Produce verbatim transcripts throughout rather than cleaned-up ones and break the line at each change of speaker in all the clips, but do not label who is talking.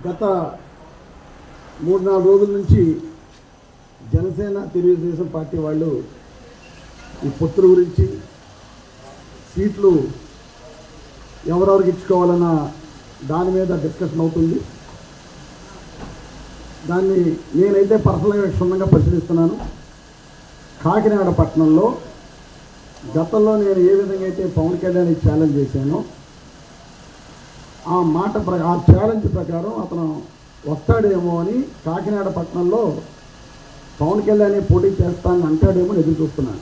గత మూడు నాలుగు రోజుల నుంచి జనసేన తెలుగుదేశం పార్టీ వాళ్ళు ఈ పొత్తుల గురించి సీట్లు ఎవరెవరికి ఇచ్చుకోవాలన్న దాని మీద డిస్కషన్ అవుతుంది. దాన్ని నేనైతే పర్సనల్గా క్షుణ్ణంగా పరిశీలిస్తున్నాను. కాకినాడ పట్టణంలో గతంలో నేను ఏ విధంగా అయితే పవన్ కళ్యాణ్కి ఛాలెంజ్ చేశానో ఆ మాట ప్ర ఆ ఛాలెంజ్ ప్రకారం అతను వస్తాడేమో అని కాకినాడ పట్టణంలో పవన్ కళ్యాణ్ పోటీ చేస్తానని అంటాడేమో ఎదురు చూస్తున్నాను.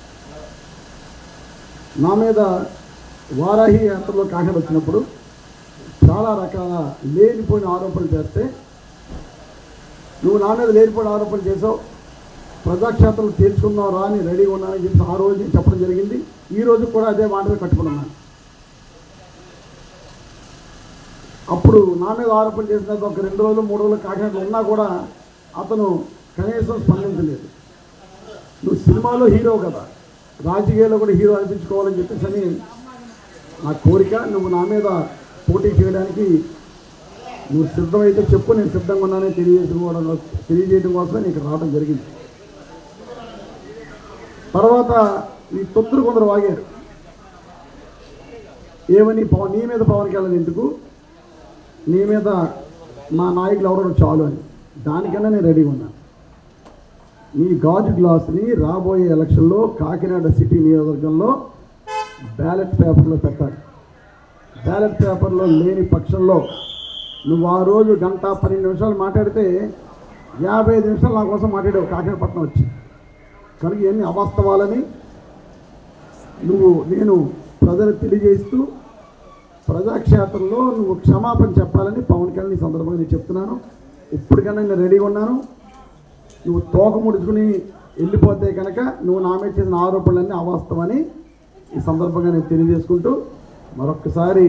నా మీద వారాహి యాత్రలో కాకినాడ వచ్చినప్పుడు చాలా రకాల లేనిపోయిన ఆరోపణలు చేస్తే నువ్వు నా మీద లేనిపోయిన ఆరోపణలు చేసావు, ప్రజాక్షేత్రంలో తేల్చుకుందాం రా అని రెడీగా ఉన్నానని చెప్పి ఆ రోజు నేను చెప్పడం జరిగింది. ఈ రోజు కూడా అదే మాట కట్టుకుని ఉన్నాను. అప్పుడు నా మీద ఆరోపణ చేసిన ఒక రెండు రోజులు మూడు రోజులు కాకినాడలో ఉన్నా కూడా అతను కనీసం స్పందించలేదు. నువ్వు సినిమాలో హీరో కదా, రాజకీయాల్లో కూడా హీరో అనిపించుకోవాలని చెప్పేసి అని నా కోరిక. నువ్వు నా మీద పోటీ చేయడానికి నువ్వు సిద్ధమైతే చెప్పు, నేను సిద్ధంగా ఉన్నానని తెలియజేసుకోవడం తెలియజేయడం కోసమే నీకు రావడం జరిగింది. తర్వాత ఈ తొత్తులు కొందరు వాగారు, ఏమని పవన్ నీ మీద పవన్ కళ్యాణ్ ఎందుకు, నీ మీద మా నాయకులు ఎవరో చాలు అని. దానికన్నా నేను రెడీగా ఉన్నాను. నీ గాజు గ్లాస్ని రాబోయే ఎలక్షన్లో కాకినాడ సిటీ నియోజకవర్గంలో బ్యాలెట్ పేపర్లో పెట్టాలి. బ్యాలెట్ పేపర్లో లేని పక్షంలో నువ్వు ఆ రోజు గంట పన్నెండు నిమిషాలు మాట్లాడితే యాభై ఐదు నిమిషాలు నా కోసం మాట్లాడావు కాకినాడ పట్టణం వచ్చి. కనుక ఎన్ని అవాస్తవాలని నువ్వు నేను ప్రజలకు తెలియజేస్తూ ప్రజాక్షేత్రంలో నువ్వు క్షమాపణ చెప్పాలని పవన్ కళ్యాణ్ ఈ సందర్భంగా నేను చెప్తున్నాను. ఇప్పటికైనా నేను రెడీగా ఉన్నాను. నువ్వు తోక ముడుచుకుని వెళ్ళిపోతే కనుక నువ్వు నా మీద చేసిన ఆరోపణలన్నీ అవాస్తవని ఈ సందర్భంగా నేను తెలియజేసుకుంటూ మరొక్కసారి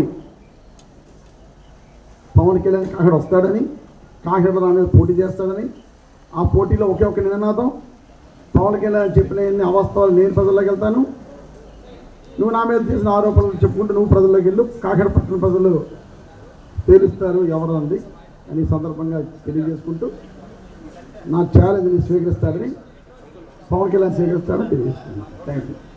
పవన్ కళ్యాణ్ కాకినాడ వస్తాడని, కాకినాడ నా మీద పోటీ చేస్తాడని, ఆ పోటీలో ఒకే ఒక నినాదం పవన్ కళ్యాణ్ చెప్పిన ఎన్ని అవాస్తవాలు నేను ప్రజల్లోకి వెళ్తాను, నువ్వు నా మీద చేసిన ఆరోపణలు చెప్పుకుంటూ నువ్వు ప్రజల్లోకి వెళ్ళు, కాకినాడ పట్టణ ప్రజలు తేలుస్తారు ఎవరు అంది అని సందర్భంగా తెలియజేసుకుంటూ నా ఛాలెంజ్ని స్వీకరిస్తాడని, పవన్ కళ్యాణ్ స్వీకరిస్తాడని తెలియజేస్తున్నాను. Thank you.